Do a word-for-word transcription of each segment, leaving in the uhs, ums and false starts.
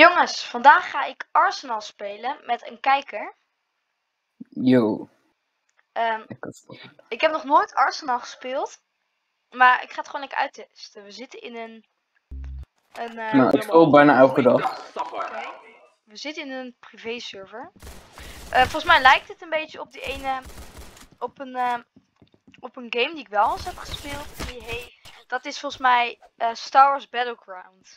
Jongens, vandaag ga ik Arsenal spelen met een kijker. Yo. Um, Ik, ik heb nog nooit Arsenal gespeeld, maar ik ga het gewoon lekker uittesten. We zitten in een... een uh, nou, ik speel bijna elke dag. Okay. We zitten in een privé server. Uh, volgens mij lijkt het een beetje op die ene... Op een, uh, op een game die ik wel eens heb gespeeld. Die heet, dat is volgens mij uh, Star Wars Battleground.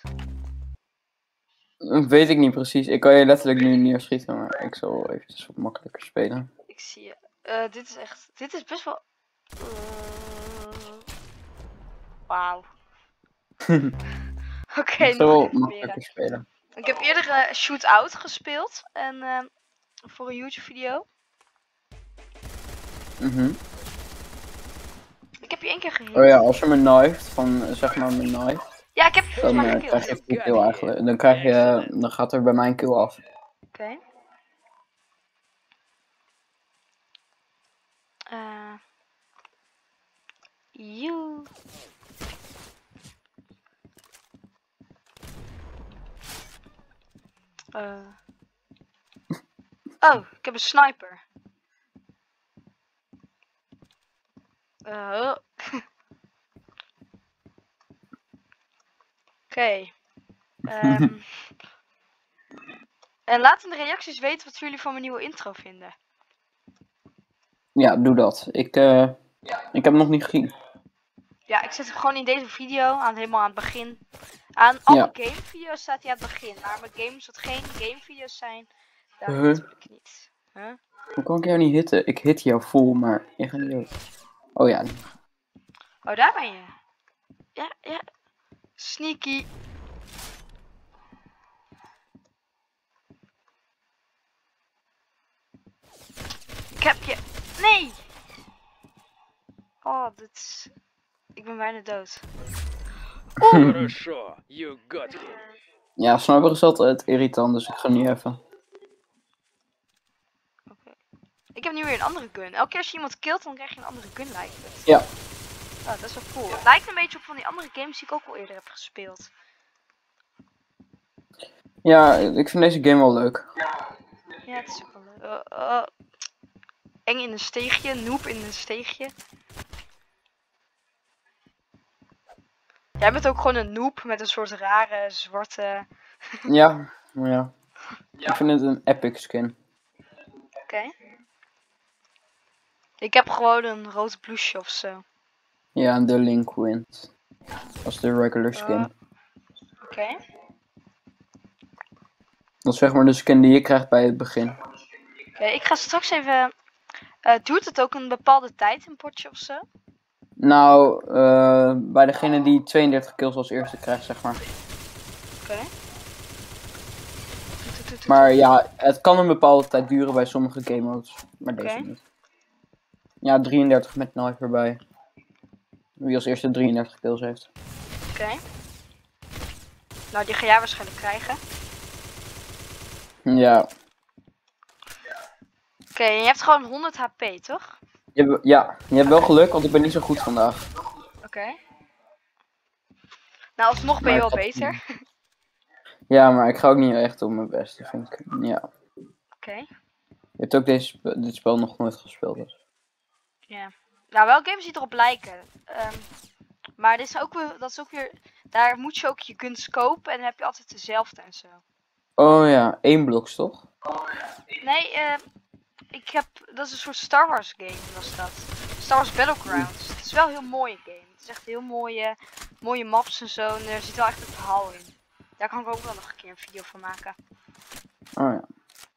Weet ik niet precies. Ik kan je letterlijk nu neerschieten, maar ik zal eventjes wat makkelijker spelen. Ik zie je. Uh, dit is echt... Dit is best wel... Uh... Wauw. Oké, okay, nog wel makkelijker spelen. Ik heb eerder uh, Shootout gespeeld. En, uh, voor een YouTube video. Mhm. Ik heb je één keer gehit. Oh ja, als je me knifed, van zeg maar me knifed. Ja, ik heb je volgens dan, mij uh, krijg je full kill eigenlijk. Dan, krijg je, dan gaat er bij mij een kill af. Oké. Okay. Uh, you. Uh. Oh, ik heb een sniper. Uh. Oké. Okay. Um. En laat in de reacties weten wat jullie van mijn nieuwe intro vinden. Ja, doe dat. Ik, uh, ik heb hem nog niet gezien. Ja, ik zet hem gewoon in deze video aan helemaal aan het begin. Aan alle ja. gamevideo's staat hij aan het begin. Maar mijn games wat geen gamevideo's zijn, daar uh. hit ik niet. Huh? Hoe kan ik jou niet hitten? Ik hit jou vol, maar je gaat niet dood. Oh ja. Oh, daar ben je. Ja, ja. Sneaky. Ik heb je. Nee! Oh, dit is... Ik ben bijna dood. Oh. Ja, sniper is altijd irritant, dus ik ga niet even. Oké. Okay. Ik heb nu weer een andere gun. Elke keer als je iemand killt, dan krijg je een andere gun, lijkt het. Ja. Oh, dat is wel cool. Het lijkt een beetje op van die andere games die ik ook al eerder heb gespeeld. Ja, ik vind deze game wel leuk. Ja, het is ook wel leuk. Uh, uh, eng in een steegje, noob in een steegje. Jij bent ook gewoon een noob met een soort rare zwarte... ja, ja. Ik vind het een epic skin. Oké. Okay. Ik heb gewoon een rood blouseje of zo. Ja, de Link wint. Dat is de regular skin. Uh, Oké. Okay. Dat is zeg maar de skin die je krijgt bij het begin. Oké, okay, ik ga straks even... Uh, duurt het ook een bepaalde tijd, een potje of zo? Nou, uh, bij degene die tweeëndertig kills als eerste krijgt, zeg maar. Oké. Okay. Maar ja, het kan een bepaalde tijd duren bij sommige game modes. Maar okay. Deze niet. Ja, drieëndertig met knife erbij. Wie als eerste drieëndertig kills heeft. Oké. Okay. Nou, die ga jij waarschijnlijk krijgen. Ja. Oké, okay, je hebt gewoon honderd H P, toch? Je, ja, je hebt wel geluk, want ik ben niet zo goed vandaag. Oké. Okay. Nou, alsnog ben je wel beter. Ja, maar ik ga ook niet echt op mijn best, vind ik. Ja. Oké. Okay. Je hebt ook deze, dit spel nog nooit gespeeld, dus. Ja. Nou, wel games die erop lijken. Um, maar dit is ook weer, dat is ook weer, daar moet je ook je guns kopen en dan heb je altijd dezelfde en zo. Oh ja, één bloks toch? Nee, uh, ik heb, dat is een soort Star Wars game was dat. Star Wars Battlegrounds. Het is wel een heel mooie game. Het is echt heel mooie, mooie maps en zo en er zit wel echt een verhaal in. Daar kan ik ook wel nog een keer een video van maken. Oh ja.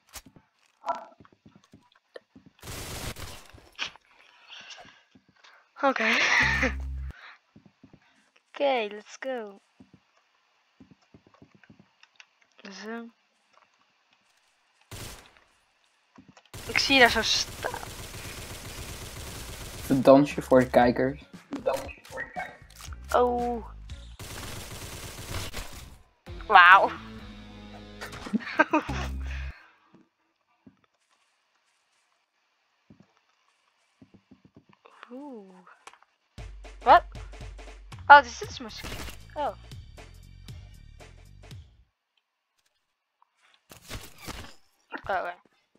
Oké. Okay. Oké, okay, let's go. Zo. Ik zie je daar zo staan. Een dansje voor de kijkers. Dansje voor de kijkers. Oh. Wauw. Oeh. Wat? Oh, dit is mijn skin. Oh. Oh,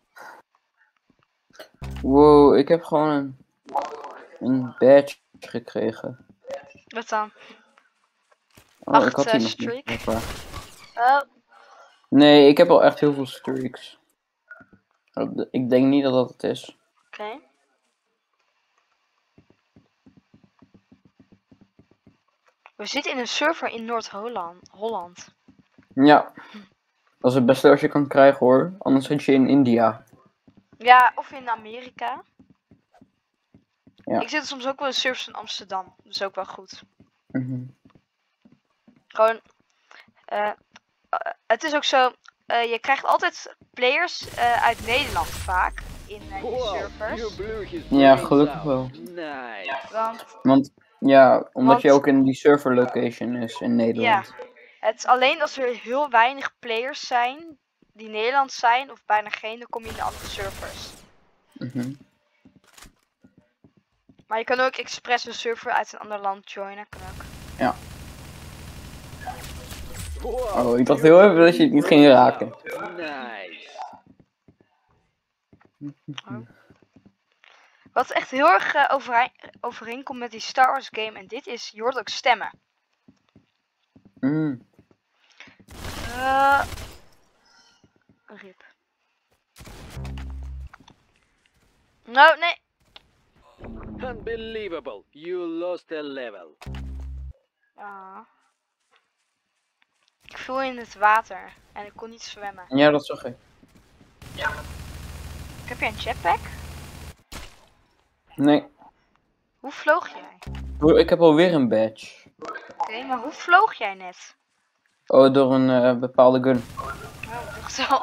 Wow, ik heb gewoon een, een badge gekregen. wat dan? Oh, Acht, ik had uh, die nog streak. niet. Hoppa. Oh, Nee, ik heb al echt heel veel streaks. Ik denk niet dat dat het is. oké. Okay. We zitten in een server in Noord-Holland. Holland. Ja, dat is het beste als je kan krijgen hoor. Anders zit je in India. Ja, of in Amerika. Ja. Ik zit soms ook wel in servers in Amsterdam. Dat is ook wel goed. Mm-hmm. Gewoon, uh, uh, het is ook zo, uh, je krijgt altijd players uh, uit Nederland vaak in uh, je servers. Ja, gelukkig wel. Nice. Want, Want, ja, omdat want, je ook in die server location is in Nederland. Ja, het is alleen als er heel weinig players zijn die Nederlands zijn, of bijna geen, dan kom je in de andere servers. Mm-hmm. Maar je kan ook expres een server uit een ander land joinen, kan ook. Ja. Oh, ik dacht heel even dat je het niet ging raken. Nice. Oh. Wat echt heel erg uh, overeen, overeenkomt met die Star Wars game en dit is, je hoort ook stemmen. Mm. Uh, rip. Nou, nee. Unbelievable. You lost a level. Ah. Ik viel in het water en ik kon niet zwemmen. Ja, dat zag ik. Heb jij een jetpack? Nee. Hoe vloog jij? Oh, ik heb alweer een badge. Oké, okay, maar hoe vloog jij net? Oh, door een uh, bepaalde gun. Oh, toch zo.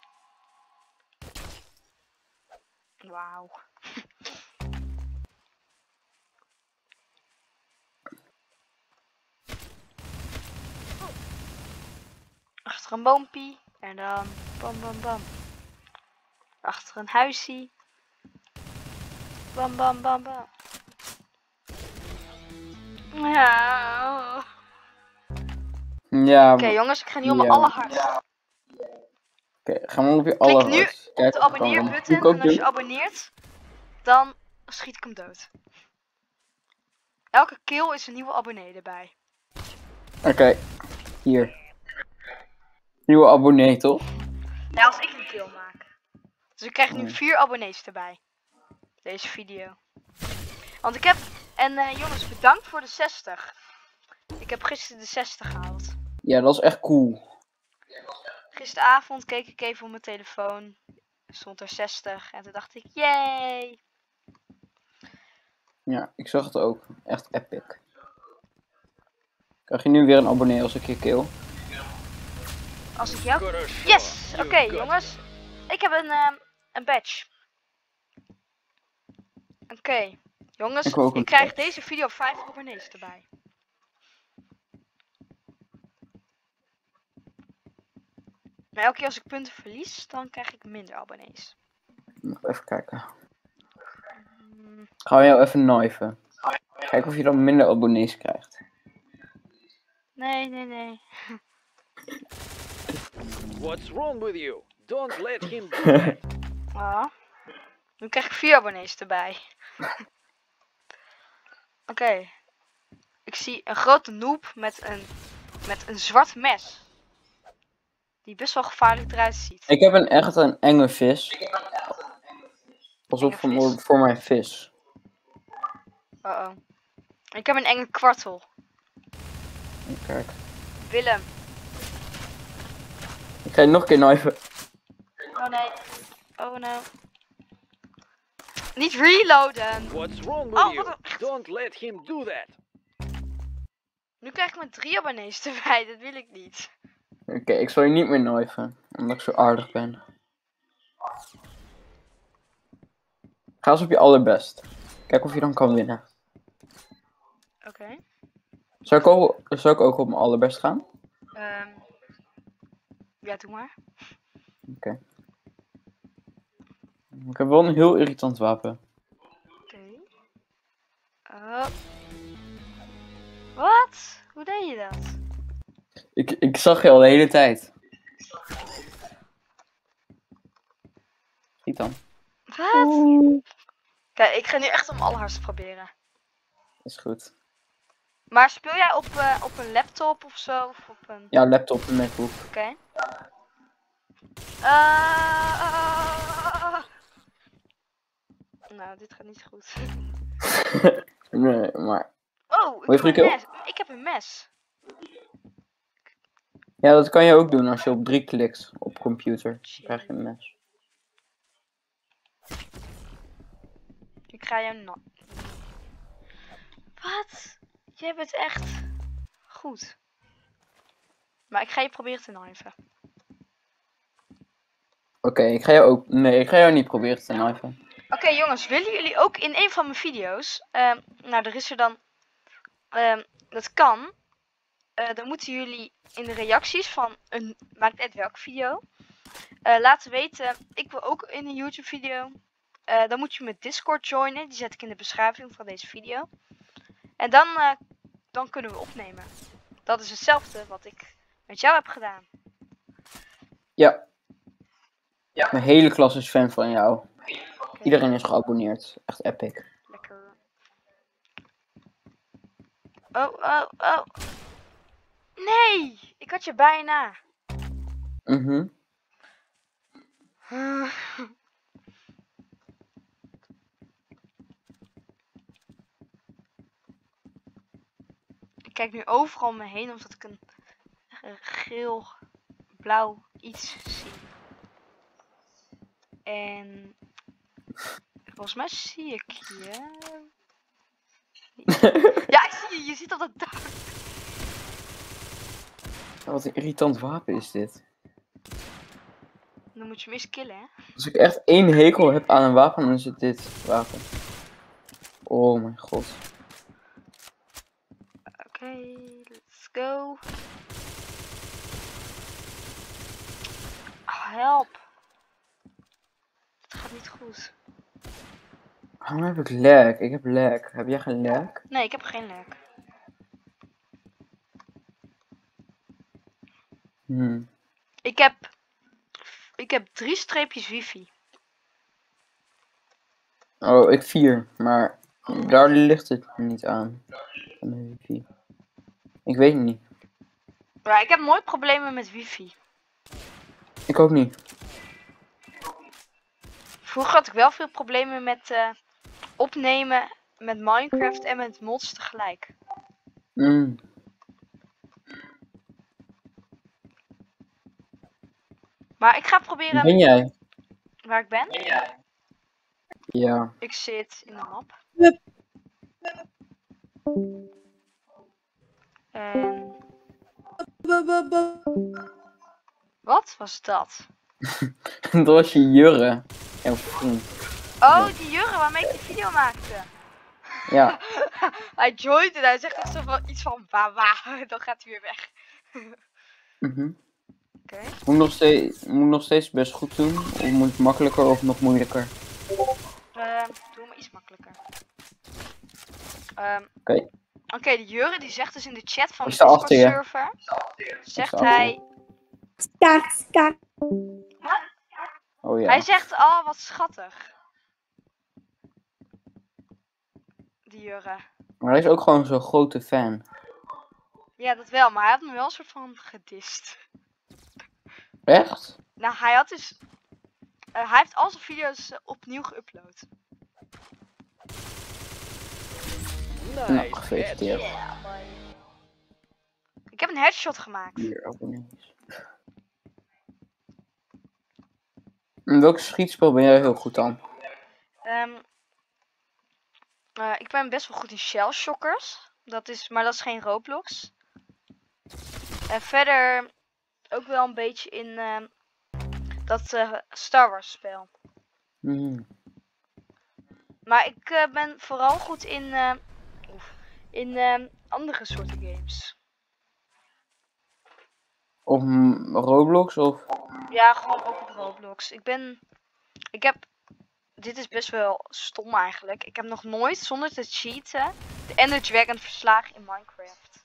Wauw. Achter een boompie en dan bam bam bam. Achter een huisje. Bam bam bam bam. Ja. Ja. Oké okay, jongens, ik ga nu op mijn ja. allerhardst. Oké, okay, gaan we op je allerhardst. Klik nu op de abonneerbutton en als je abonneert, dan schiet ik hem dood. Elke kill is een nieuwe abonnee erbij. Oké, okay. Hier. Nieuwe abonnee toch? Ja, als ik een kill maak. Dus ik krijg nu vier abonnees erbij. Deze video. Want ik heb... En uh, jongens, bedankt voor de zestig. Ik heb gisteren de zestig gehaald. Ja, dat is echt cool. Gisteravond keek ik even op mijn telefoon. Er stond er zestig. En toen dacht ik, yay! Ja, ik zag het ook. Echt epic. Krijg je nu weer een abonnee als ik je kill? Als ik jou... Yes! Oké, okay, jongens. Ik heb een, uh, een badge. Oké. Okay. Jongens, ik, ik krijg badge. Deze video vijf abonnees erbij. Maar elke keer als ik punten verlies, dan krijg ik minder abonnees. Even kijken. Hmm. Gaan we jou even kniven. Kijken of je dan minder abonnees krijgt. Nee, nee, nee. What's wrong with you? Don't let him do that. Oh. Nu krijg ik vier abonnees erbij. Oké. Okay. Ik zie een grote noob met een, met een zwart mes. Die best wel gevaarlijk eruit ziet. Ik heb een echt een enge vis. Pas op voor, voor mijn vis. Oh oh. Ik heb een enge kwartel. Kijk. Willem. Ik ga je nog een keer kniven. Oh nee. Oh no. Niet reloaden. What's wrong with oh, you? Don't let him do that. Nu krijg ik maar drie abonnees erbij. Dat wil ik niet. Oké, okay, ik zal je niet meer kniven. Omdat ik zo aardig ben. Ga eens op je allerbest. Kijk of je dan kan winnen. Oké. Okay. Zou ik ook, zou ik ook op mijn allerbest gaan? Um, ja, doe maar. Oké. Okay. Ik heb wel een heel irritant wapen. Oké. Okay. Uh. Wat? Hoe deed je dat? Ik, ik zag je al de hele tijd. Schiet dan. Wat? Kijk, ik ga nu echt om allerhardst proberen. Is goed. Maar speel jij op, uh, op een laptop of zo? Of op een... Ja, laptop en MacBook. Oké. Okay. Uh... Nou, dit gaat niet goed. Nee, maar... Oh, Wil ik je heb, een frikeel? mes. ik heb een mes. Ja, dat kan je ook doen als je op drie klikt op computer. Dan krijg je een mes. Ik ga jou na... Wat? Jij bent echt goed. Maar ik ga je proberen te kniven. Oké, okay, ik ga jou ook... Nee, ik ga jou niet proberen te kniven. Oké okay, jongens, willen jullie ook in een van mijn video's... Um, nou, er is er dan... Um, dat kan. Uh, dan moeten jullie in de reacties van een... Maakt net welke video. Uh, laten weten, ik wil ook in een YouTube video. Uh, dan moet je mijn Discord joinen. Die zet ik in de beschrijving van deze video. En dan, uh, dan kunnen we opnemen. Dat is hetzelfde wat ik met jou heb gedaan. Ja. Ja. Mijn hele klas is fan van jou. Okay. Iedereen is geabonneerd. Echt epic. Lekker. Oh, oh, oh. Nee! Ik had je bijna. Mhm. Uh. Ik kijk nu overal om me heen omdat ik een uh, geel, blauw iets zie. En volgens mij zie ik je. Ja, ik zie je. Je zit op dat dak. Wat een irritant wapen is dit. Dan moet je hem eens killen, hè? Als ik echt één hekel heb aan een wapen, dan is het dit wapen. Oh mijn god. Oké, okay, let's go. Oh, help. Het gaat niet goed. Waarom heb ik lag? Ik heb lag. Heb jij geen lag? Nee, ik heb geen lag. Hmm. Ik heb... Ik heb drie streepjes wifi. Oh, ik vier. Maar daar ligt het niet aan. Van de wifi. Ik weet het niet. Maar ik heb nooit problemen met wifi. Ik ook niet. Vroeger had ik wel veel problemen met uh, opnemen met Minecraft en met mods tegelijk. Mm. Maar ik ga proberen... Ben jij? Waar ik ben? Ja. Ik zit in de map. En... Wat was dat? Dat was je Jurre. Jouw vriend. Oh, die Jurre waarmee ik die video maakte. Ja. Hij joint en hij zegt echt zo van iets van baba. Dan gaat hij weer weg. Mm-hmm. Oké. Okay. Moet nog steeds, moet nog steeds best goed doen? Of moet het makkelijker of nog moeilijker? Uh, doe maar iets makkelijker. Um, Oké. Okay. Oké, okay, de Jurre die zegt dus in de chat van de Discord server. Zegt hij... Stak, stak. Oh ja. Hij zegt, oh wat schattig. Die Jurre. Maar hij is ook gewoon zo'n grote fan. Ja, dat wel, maar hij had me wel een soort van gedist. Echt? Nou, hij had dus... Uh, hij heeft al zijn video's uh, opnieuw geüpload. Nice. Nou, gefeliciteerd. Yeah, ik heb een headshot gemaakt. Hier, abonnees. In welk schietspel ben jij heel goed aan? Um, uh, ik ben best wel goed in Shell Shockers. Dat is, maar dat is geen Roblox. En verder ook wel een beetje in uh, dat uh, Star Wars spel. Hmm. Maar ik uh, ben vooral goed in, uh, in uh, andere soorten games. Of mm, Roblox of? Ja, gewoon ook op Roblox. Ik ben, ik heb, dit is best wel stom eigenlijk. Ik heb nog nooit zonder te cheaten de Ender Dragon verslagen in Minecraft.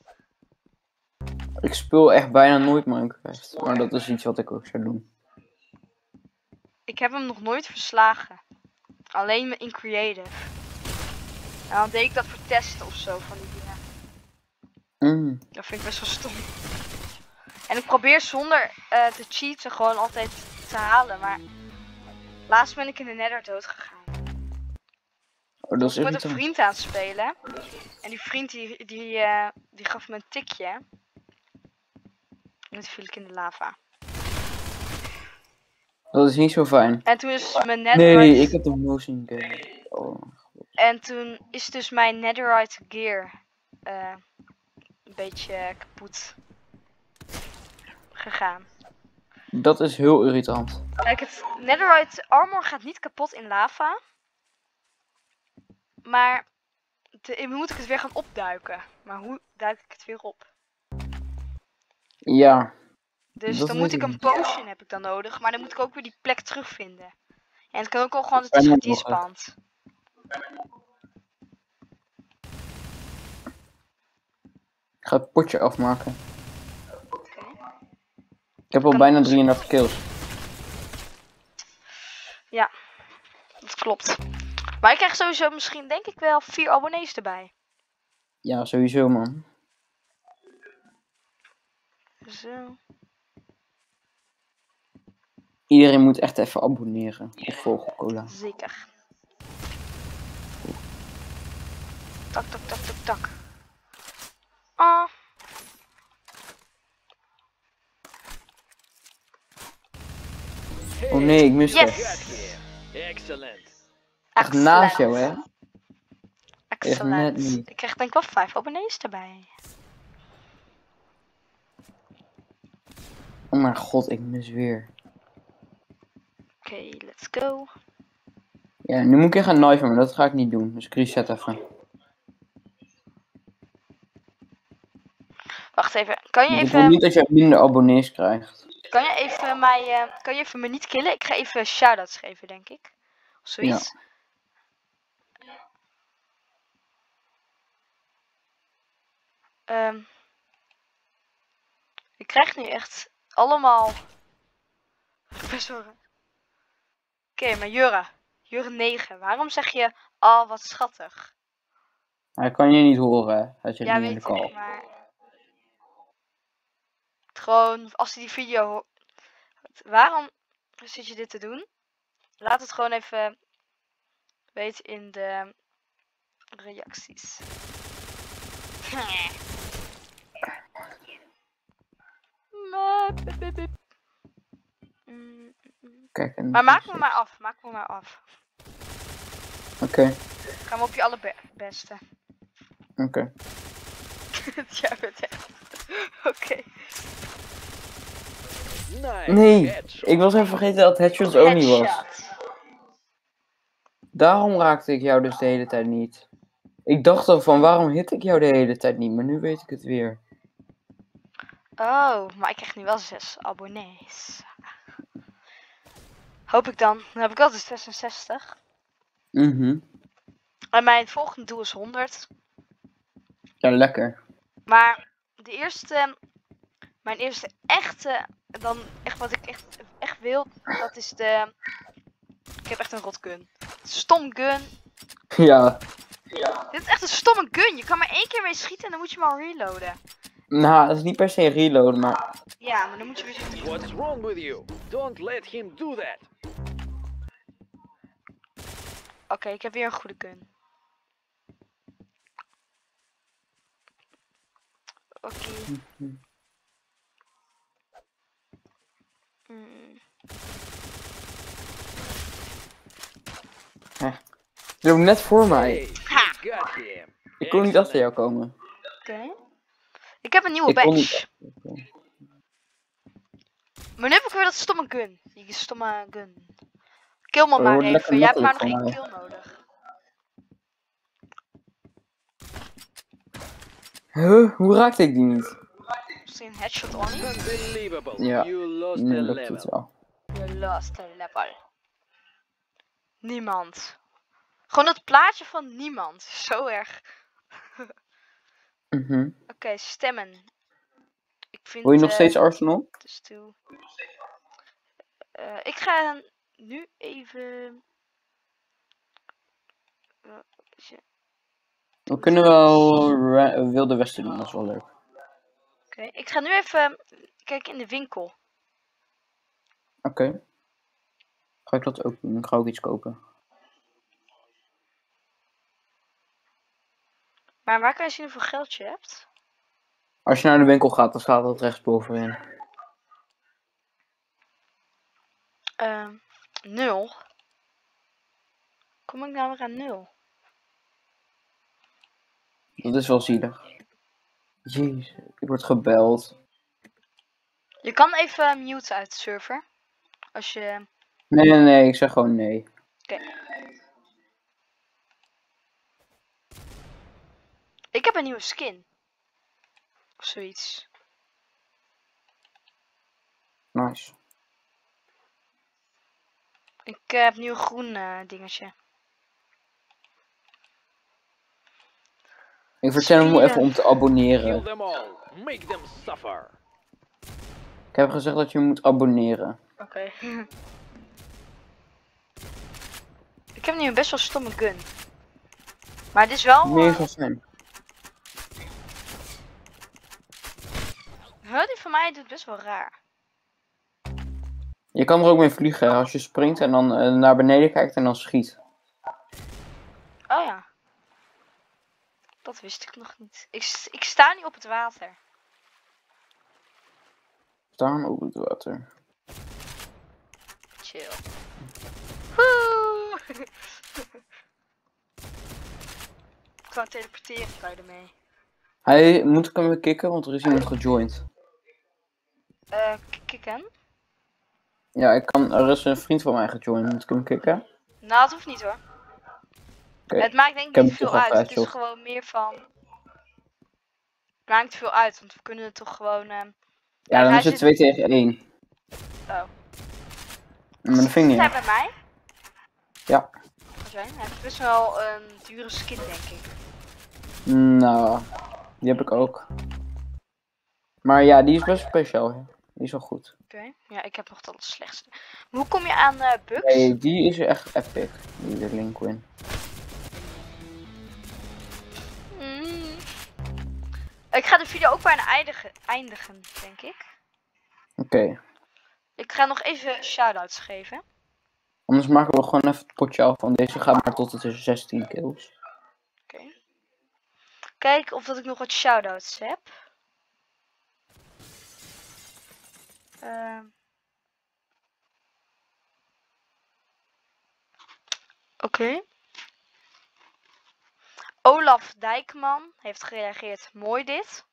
Ik speel echt bijna nooit Minecraft. Maar dat is iets wat ik ook zou doen. Ik heb hem nog nooit verslagen. Alleen in creative. En dan deed ik dat voor testen of zo van die dingen. Mm. Dat vind ik best wel stom. En ik probeer zonder uh, te cheaten gewoon altijd te halen. Maar laatst ben ik in de nether dood gegaan. Oh, dat is Ik was met een irritant. vriend aan het spelen. En die vriend die, die, uh, die gaf me een tikje. En toen viel ik in de lava. Dat is niet zo fijn. En toen is mijn netherite... Nee, ik heb de motion game. Oh. En toen is dus mijn netherite gear uh, een beetje kapot gegaan. Dat is heel irritant. Kijk, het netherite armor gaat niet kapot in lava. Maar te, moet ik het weer gaan opduiken. Maar hoe duik ik het weer op? Ja. Dus dat dan weet moet ik ik een niet. potion heb ik dan nodig. Maar dan moet ik ook weer die plek terugvinden. En het kan ook al gewoon dat het Fijn is mogelijk. gedespand. Ik ga het potje afmaken. Okay. Ik heb al Kan- bijna drieëndertig kills. Ja, dat klopt. Maar ik krijg sowieso misschien denk ik wel vier abonnees erbij. Ja, sowieso man. Zo. Iedereen moet echt even abonneren op Vogelcola. Zeker. Tak, tak, tak, tak, tak. Ah. Oh nee, ik miste. Yes. Got him. Excellent. Echt naast jou, hè? Excellent. net niet. Ik krijg denk ik wel vijf abonnees erbij. Oh mijn god, ik mis weer. Oké, okay, let's go. Ja, nu moet ik weer gaan kniven, maar dat ga ik niet doen. Dus ik reset even. Wacht even. Kan je Want ik wil even, niet dat je minder abonnees krijgt. kan je even mij, uh, kan je even me niet killen? Ik ga even shoutouts geven, denk ik. Of zoiets. Ja. Um, ik krijg nu echt allemaal. Best wel. Oké, okay, maar Jurre. Jurre negen. Waarom zeg je, oh wat schattig? Hij kan je niet horen, hè? Hij zit Ja, niet in de weet call. ik, maar... Gewoon, als hij die video hoort... Waarom zit je dit te doen? Laat het gewoon even weten in de reacties. Kijk, en Maar maak me maar af, maak me maar af. Oké, okay. Gaan we op je allerbeste. Oké. Okay. Ja, bent echt. Oké. Okay. Nice. Nee, Headshot. ik was even vergeten dat headshots ook niet was. Headshot. Daarom raakte ik jou dus de hele tijd niet. Ik dacht al van waarom hit ik jou de hele tijd niet, maar nu weet ik het weer. Oh, maar ik krijg nu wel zes abonnees. Hoop ik dan. Dan heb ik altijd zesenzestig. Mhm. En mijn volgende doel is honderd. Ja, lekker. Maar de eerste, mijn eerste echte, dan echt wat ik echt, echt wil, dat is de, ik heb echt een rotgun. Stom gun. Ja. Dit is echt een stomme gun. Je kan maar één keer mee schieten en dan moet je maar reloaden. Nou, dat is niet per se reloaden, maar... Ja, maar dan moet je weer zitten. What's wrong with you? Don't let him do that. Oké, okay, ik heb weer een goede gun. Oké. Okay. Mm. Huh. Je loopt net voor mij. Hey, Ha. you got him. Ik kon niet achter jou komen. Oké. Okay. Ik heb een nieuwe Ik kon badge. niet. Maar nu heb ik weer dat stomme gun. Die stomme gun. Kill me Oh, maar wordt even. lekker Jij hebt maar nog makkelijk één van kill nodig. Huh? Hoe raakte ik die niet? Misschien een headshot on you. Unbelievable. Ja. You lost Nee, the lukt level. het wel. You lost a level. Niemand. Gewoon dat plaatje van niemand. Zo erg. Mhm. Oké, okay, stemmen. Ik vind, Wil je nog uh, steeds Arsenal? dus toe. Uh, ik ga nu even... Uh, We kunnen wel ra- Wilde Westen doen, dat is wel leuk. Oké, okay. Ik ga nu even kijken in de winkel. Oké. Okay. Ga ik dat ook doen? Ik ga ook iets kopen. Maar waar kan je zien hoeveel geld je hebt? Als je naar de winkel gaat, dan staat dat rechtsbovenin. Uh, nul. Kom ik nou weer aan nul? Dat is wel zielig. Jezus, ik word gebeld. Je kan even mute uit de server. Als je... Nee, nee, nee, ik zeg gewoon nee. Oké. Okay. Ik heb een nieuwe skin. Of zoiets. Nice. Ik uh, heb nu een groen uh, dingetje. Ik vertel hem even om te abonneren. Kill them all. Make them suffer. Ik heb gezegd dat je moet abonneren. Oké. Okay. Ik heb nu een best wel stomme gun. Maar dit is wel... Meer Uh... van zijn. Huh, die van mij doet best wel raar. Je kan er ook mee vliegen als je springt en dan uh, naar beneden kijkt en dan schiet. Oh ja. Dat wist ik nog niet. Ik, ik sta nu op het water. Staan op het water. Chill. Woe! Ik kan teleporteren, kan je ermee. Hij moet ik hem weer kicken, want er is iemand gejoind. Eh, uh, kicken? Ja, ik kan, er is een vriend van mij gejoind. Moet ik hem kicken? Nou, dat hoeft niet hoor. Okay. Het maakt denk ik niet veel uit. Het is gewoon meer van... Het maakt niet veel uit, want we kunnen het toch gewoon... Uh... Ja, dan is het twee tegen één. Oh. Maar dat vind ik niet. Hij bij mij? Ja. Hij heeft best wel een dure skin, denk ik. Nou, die heb ik ook. Maar ja, die is best speciaal. Hè? Die is wel goed. Oké, okay. Ja, ik heb nog dat het slechtste. Hoe kom je aan uh, bugs? Nee, die is echt epic. Die de Linkwin. Mm. Ik ga de video ook bijna eindigen, eindigen denk ik. Oké. Okay. Ik ga nog even shoutouts geven. Anders maken we gewoon even het potje af van deze. Gaat maar tot het is zestien kills. Oké. Okay. Kijk of dat ik nog wat shoutouts heb. Uh. Oké. Okay. Olaf Dijkman heeft gereageerd. Mooi dit.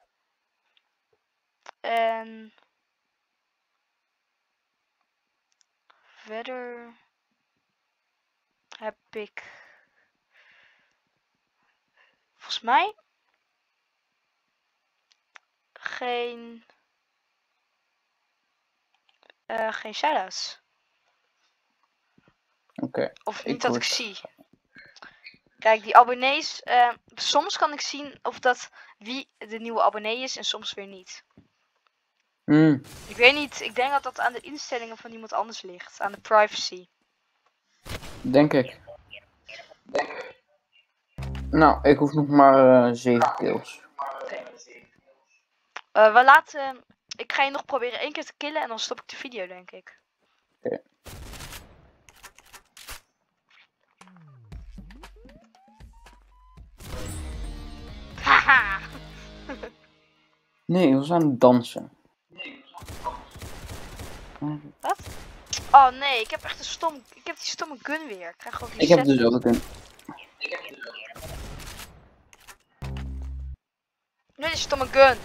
En verder heb ik volgens mij geen uh, geen shoutouts. Oké. Okay. Of niet ik dat ik zie. Kijk, die abonnees. Uh, soms kan ik zien of dat wie de nieuwe abonnee is en soms weer niet. Mm. Ik weet niet. Ik denk dat dat aan de instellingen van iemand anders ligt. Aan de privacy. Denk ik. Denk ik. Nou, ik hoef nog maar uh, zeven kills. Okay. Uh, we laten. Ik ga je nog proberen één keer te killen en dan stop ik de video, denk ik. Oké. Okay. Haha! Nee, ik was aan het dansen. Wat? Oh nee, ik heb echt een stom. Ik heb die stomme gun weer. Ik krijg gewoon Ik heb dus ook een. Nee, die stomme gun.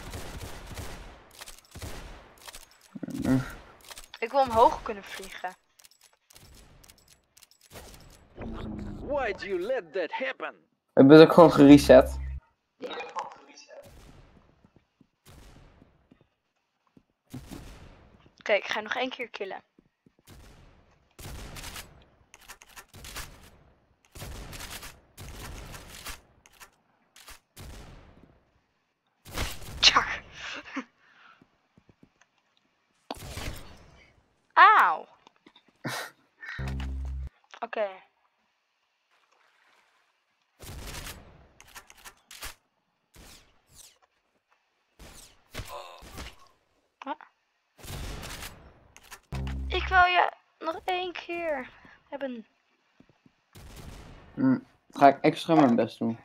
Mm. Ik wil omhoog kunnen vliegen. Why'd you let that happen? Ik ben ook gewoon gereset. Kijk, ik ga nog één keer killen. Tjak. Auw. Oké. Ah. Ik wil je nog één keer hebben. Hm, ga ik extra mijn best doen.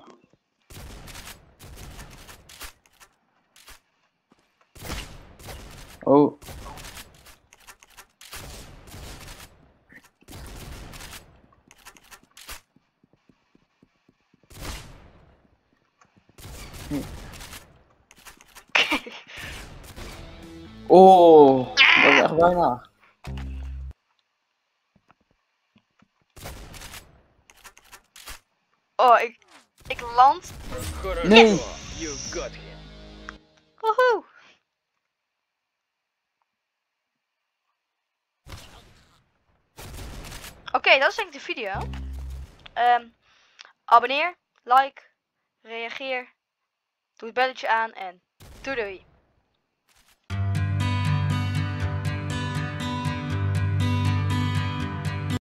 Oh. Hm. Oh, dat is echt bijna. Oh, ik, ik land. Nee. You got him. Woehoe. Oké, dat is denk ik de video. Ehm, abonneer, like, reageer, doe het belletje aan en doei doei.